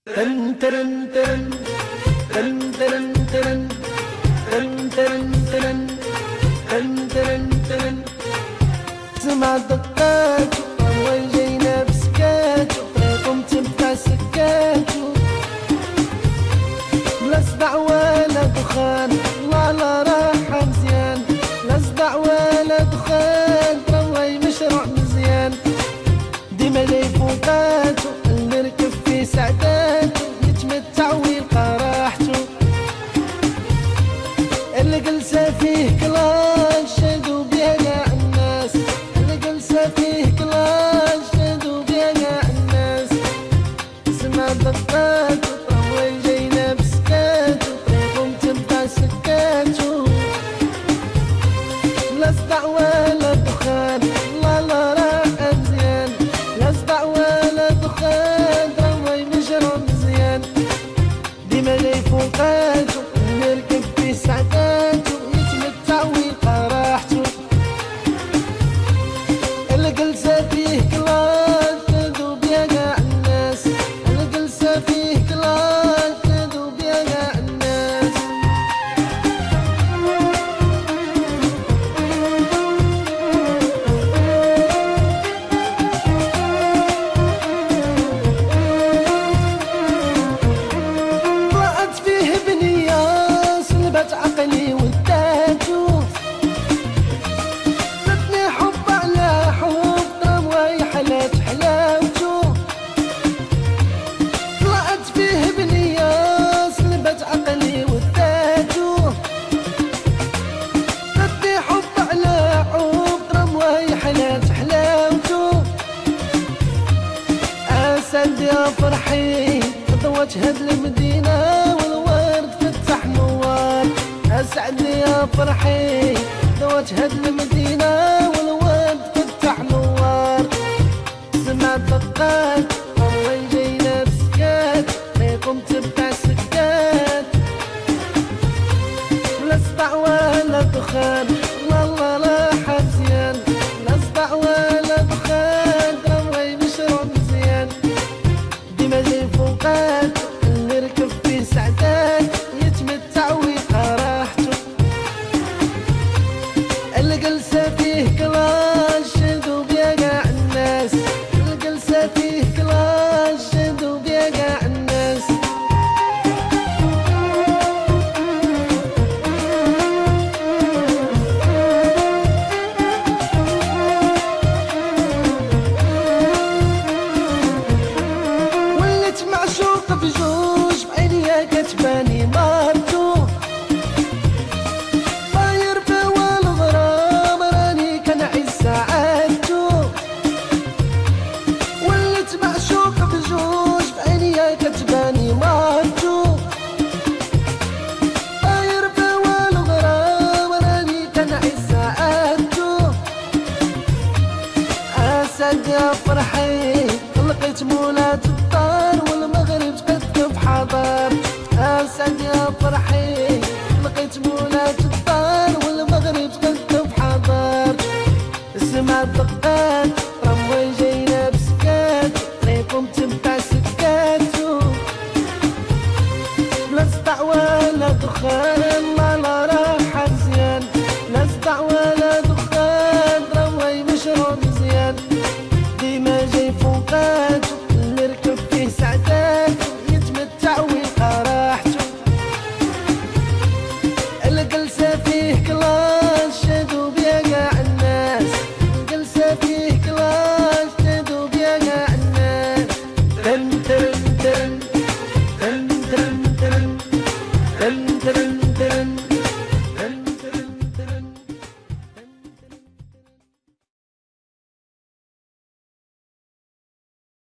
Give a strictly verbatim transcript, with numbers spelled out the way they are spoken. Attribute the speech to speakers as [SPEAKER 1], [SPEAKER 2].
[SPEAKER 1] ترن ترن ترن ترن ترن ترن ترن ترن ترن ترن ترن ترن سمع دقات وين جاينا بسكات طريقهم تبع سكات لا صداع ولا دخان الله لا راحة مزيان لا صداع ولا دخان تروي مشروع مزيان ديما جاي فوقاتو نركب في سعداتو يتمتع ويلقى راحتو اللي جلسة فيه كلاش شادو بيها كاع الناس اللي جلسة فيه كلاش شادو بيها كاع الناس سمع دقاتو طروي جاينا بسكاتو طريقهم تبع سكاتو لا صداع ولا دخان الله لا راحة مزيان لا صداع ولا دخان تروي مشروع مزيان ديما جاي فوقاتو نركب في سعداتو يتمتع ويلقى راحتو اللي جلسة فيه كلاش شادو بيها كاع الناس اللي جلسة فيه كلاش شادو بيها كاع الناس طلعت فيه بنية سلبت عقلي وداتو فاتني حب على حب تروي حلات حلاوتو طلعت فيه بنية سلبت عقلي وداتو فاتني حب على حب تروي حلات حلاوتو أسد يا فرحي ضوت هاد المدينة والورد فتح نوار أسعد يا فرحي ضوت هاد المدينة والورد فتح نوار سمع دقات طروي جاينا بسكات ريقهم تبع سكات لا صداع ولا دخان والله لا مزيان لا صداع ولا دخان تروي مشروع مزيان ديما جاي فوقاتو نركب في سعدات يتمتع ويلقى راحتو اللي جلسة فيه كلاش شادو بيها كاع الناس اللي جلسة فيه كلاش شادو بيها كاع الناس وليت معشوقة بجوج بعينيا كتباني مارتو طاير بهوا الغرام راني كنعيش ساعاتو وليت معشوقة بجوج بعينيا كتباني مارتو طاير بهوا الغرام راني كنعيش ساعاتو أسد يا فرحي لقيت مولات الدار والمغرب تقد بحضر أسد يا فرحي لقيت مولات الدار والمغرب تقد بحضر سمع دقات تروي جاينا بسكات طريقهم تبع سكاتو لا صداع ولا دخان